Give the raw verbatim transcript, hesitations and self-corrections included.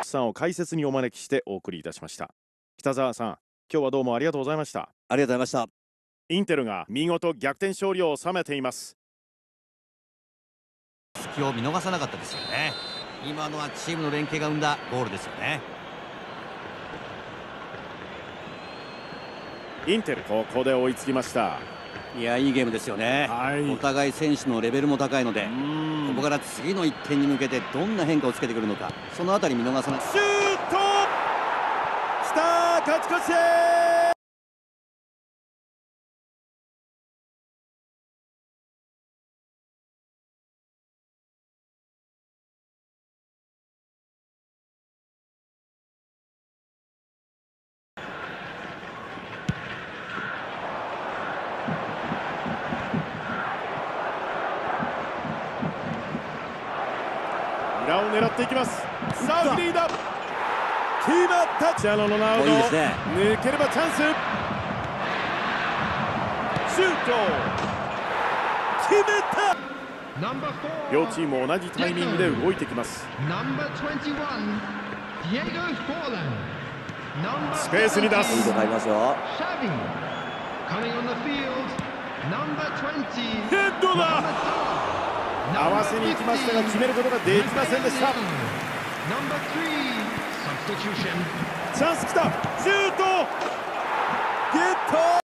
さんを解説にお招きしてお送りいたしました。北澤さん、今日はどうもありがとうございました。 ありがとうございました。 インテルが見事逆転勝利を収めています。 隙を見逃さなかったですよね。今のはチームの連携が生んだゴールですよね。 インテルここで追いつきました。 いや、いいゲームですよね、はい、お互い選手のレベルも高いので、ここから次のいってんに向けてどんな変化をつけてくるのか、そのあたり見逃さない。 シュートきた、勝ち越し。裏を狙っていきます。さあフリーだ、決まった。チアノ・ロナウド、いいですね、抜ければチャンス。シュート決めた。両チーム同じタイミングで動いてきます。スペースに出す。 いいとこありますよ。 ヘッドだ。合わせに行きましたが決めることができませんでした。チャンスきた、シュートゲット。